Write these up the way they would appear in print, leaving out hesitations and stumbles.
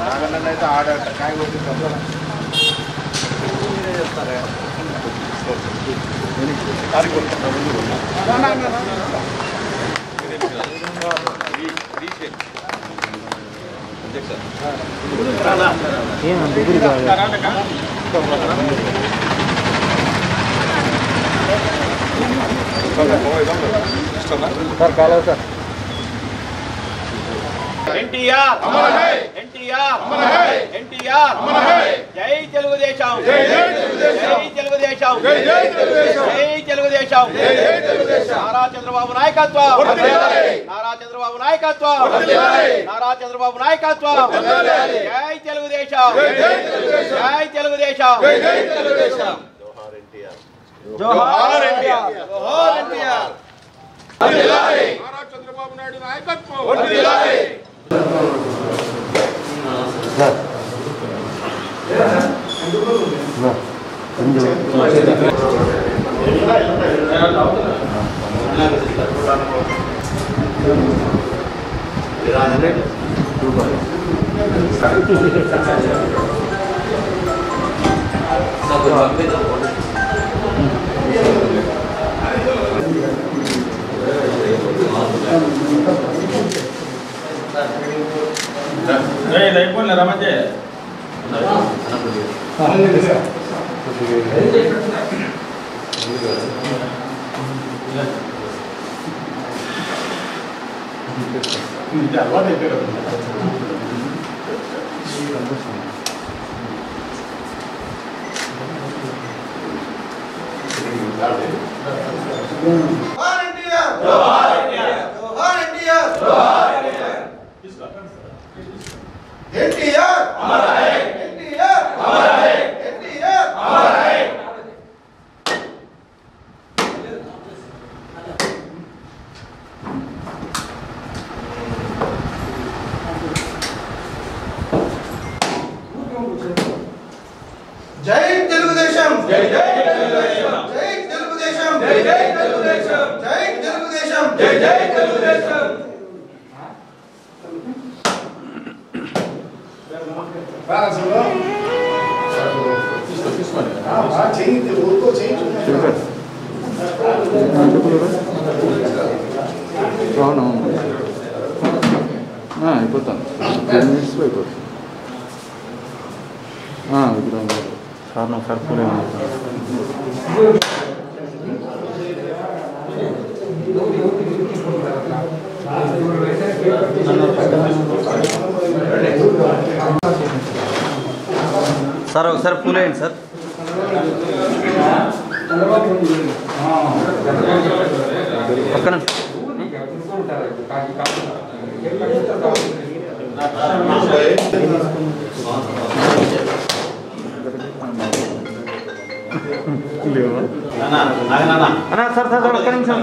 నాగన్నైతే ఆడ కాయ కొట్టి చేస్తారే సార్ కాలేదు సార్ ఎన్టీఆర్ ఎన్టీఆర్ ఎన్టీఆర్ జై తెలుగుదేశం జై తెలుగుదేశం జై తెలుగుదేశం నారా చంద్రబాబు నాయకత్వం నారా చంద్రబాబు నాయకత్వం నారా చంద్రబాబు నాయకత్వం జై తెలుగుదేశం జై తెలుగుదేశం జోహార్ ఎన్టీఆర్ జోహార్ ఎన్టీఆర్ నారా చంద్రబాబు నాయుడు నాయకత్వం రమజే జై తెలుగుదేశం జై జై తెలుగుదేశం జై తెలుగుదేశం జై జై తెలుగుదేశం జై తెలుగుదేశం జై జై తెలుగుదేశం బాసలో తీసుకోండి చేయింది ఊరుకో చేయించు అవును అయిపోతాను 10 minutes అయిపోతుంది సార్ నాకు సరిపోలే సార్ ఒకసారి పూలేయండి సార్ పక్కన అన్నా సార్ సార్ ఒక్క నిమిషం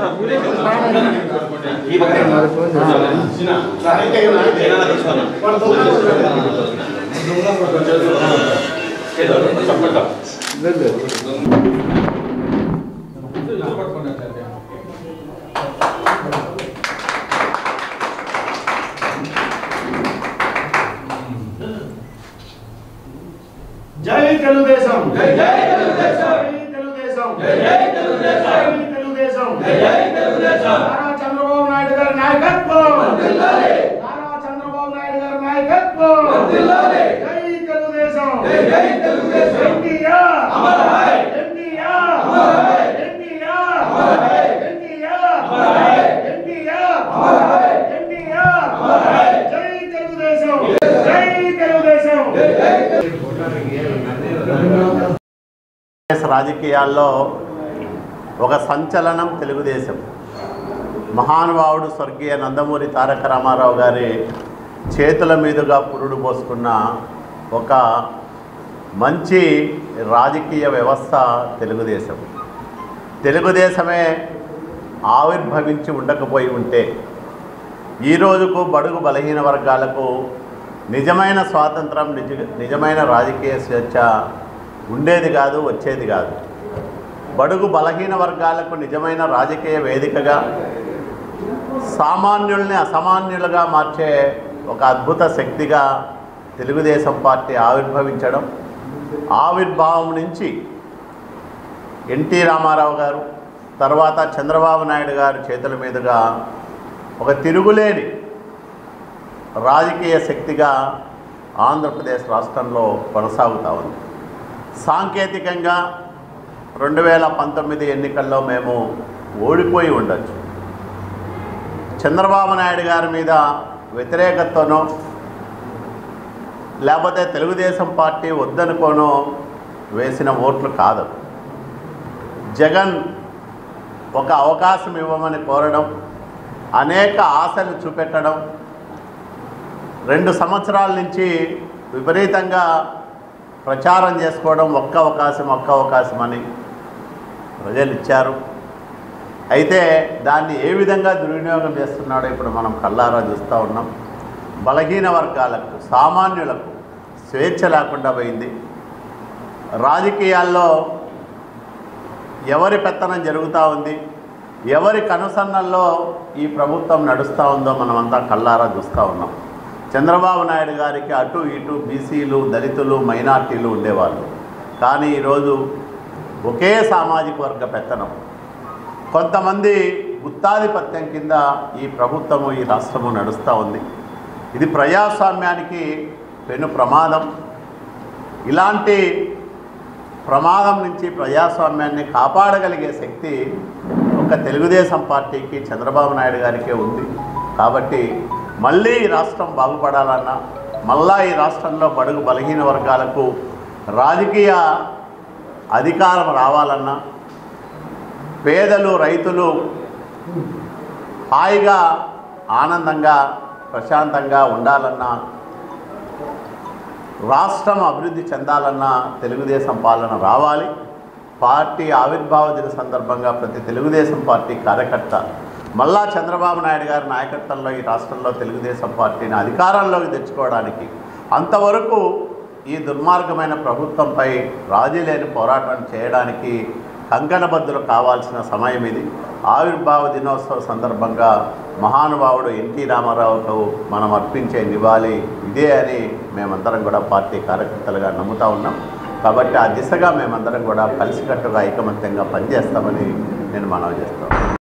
జై తెలుగుదేశం జై జై తెలుగుదేశం జై తెలుగుదేశం జై జై తెలుగుదేశం జై తెలుగుదేశం జై జై తెలుగుదేశం నారా చంద్రబాబు నాయుడు గారి నాయకత్వం వర్ధిల్లాలి నారా చంద్రబాబు నాయుడు గారి నాయకత్వం వర్ధిల్లాలి జై తెలుగుదేశం జై జై తెలుగుదేశం ఎన్టీఆర్ అమర్ హై ఎన్టీఆర్ అమర్ హై ఎన్టీఆర్ అమర్ హై ఎన్టీఆర్ అమర్ హై ఎన్టీఆర్ అమర్ హై ఎన్టీఆర్ అమర్ హై జై తెలుగుదేశం జై తెలుగుదేశం జై జై రాజకీయాల్లో ఒక సంచలనం తెలుగుదేశం. మహానుభావుడు స్వర్గీయ నందమూరి తారక రామారావు గారి చేతుల మీదుగా పురుడు పోసుకున్న ఒక మంచి రాజకీయ వ్యవస్థ తెలుగుదేశం. తెలుగుదేశమే ఆవిర్భవించి ఉండకపోయి ఉంటే ఈ రోజుకు బడుగు బలహీన వర్గాలకు నిజమైన స్వాతంత్రం, నిజమైన రాజకీయ స్వేచ్ఛ ఉండేది కాదు, వచ్చేది కాదు. బడుగు బలహీన వర్గాలకు నిజమైన రాజకీయ వేదికగా, సామాన్యుల్ని అసామాన్యులుగా మార్చే ఒక అద్భుత శక్తిగా తెలుగుదేశం పార్టీ ఆవిర్భవించడం, ఆవిర్భావం నుంచి ఎన్టీ రామారావు గారు తర్వాత చంద్రబాబు నాయుడు గారి చేతుల మీదుగా ఒక తిరుగులేని రాజకీయ శక్తిగా ఆంధ్రప్రదేశ్ రాష్ట్రంలో కొనసాగుతూ ఉంది. సాంకేతికంగా 2019 ఎన్నికల్లో మేము ఓడిపోయి ఉండొచ్చు. చంద్రబాబు నాయుడు గారి మీద వ్యతిరేకతనో లేకపోతే తెలుగుదేశం పార్టీ వద్దనుకోనో వేసిన ఓట్లు కాదు. జగన్ ఒక అవకాశం ఇవ్వమని కోరడం, అనేక ఆశలు చూపెట్టడం, 2 సంవత్సరాల నుంచి విపరీతంగా ప్రచారం చేసుకోవడం, ఒక్క అవకాశం అని ప్రజలు ఇచ్చారు. అయితే దాన్ని ఏ విధంగా దుర్వినియోగం చేస్తున్నాడో ఇప్పుడు మనం కళ్ళారా చూస్తూ ఉన్నాం. బలహీన వర్గాలకు, సామాన్యులకు స్వేచ్ఛ లేకుండా పోయింది. రాజకీయాల్లో ఎవరి పెత్తనం జరుగుతూ ఉంది, ఎవరి కనుసన్నల్లో ఈ ప్రభుత్వం నడుస్తూ ఉందో మనమంతా కళ్ళారా చూస్తూ ఉన్నాం. చంద్రబాబు నాయుడు గారికి అటు ఇటు బీసీలు, దళితులు, మైనార్టీలు ఉండేవాళ్ళు. కానీ ఈరోజు ఒకే సామాజిక వర్గ పెత్తనం, కొంతమంది గుత్తాధిపత్యం కింద ఈ ప్రభుత్వము, ఈ రాష్ట్రము నడుస్తూ ఉంది. ఇది ప్రజాస్వామ్యానికి పెను ప్రమాదం. ఇలాంటి ప్రమాదం నుంచి ప్రజాస్వామ్యాన్ని కాపాడగలిగే శక్తి ఒక తెలుగుదేశం పార్టీకి, చంద్రబాబు నాయుడు గారికే ఉంది. కాబట్టి మళ్ళీ ఈ రాష్ట్రం బాగుపడాలన్నా, మళ్ళా ఈ రాష్ట్రంలో బడుగు బలహీన వర్గాలకు రాజకీయ అధికారం రావాలన్నా, పేదలు, రైతులు హాయిగా, ఆనందంగా, ప్రశాంతంగా ఉండాలన్నా, రాష్ట్రం అభివృద్ధి చెందాలన్నా తెలుగుదేశం పాలన రావాలి. పార్టీ ఆవిర్భావ దిన సందర్భంగా ప్రతి తెలుగుదేశం పార్టీ కార్యకర్త మళ్ళా చంద్రబాబు నాయుడు గారి నాయకత్వంలో ఈ రాష్ట్రంలో తెలుగుదేశం పార్టీని అధికారంలోకి తెచ్చుకోవడానికి, అంతవరకు ఈ దుర్మార్గమైన ప్రభుత్వంపై రాజీ లేని పోరాటం చేయడానికి కంకణబద్దులు కావాల్సిన సమయం ఇది. ఆవిర్భావ దినోత్సవ సందర్భంగా మహానుభావుడు ఎన్టీ రామారావుకు మనం అర్పించే నివాళి ఇదే అని మేమందరం కూడా పార్టీ కార్యకర్తలుగా నమ్ముతూ ఉన్నాం. కాబట్టి ఆ దిశగా మేమందరం కూడా కలిసికట్టుగా ఐకమత్యంగా పనిచేస్తామని నేను మనవి చేస్తాను.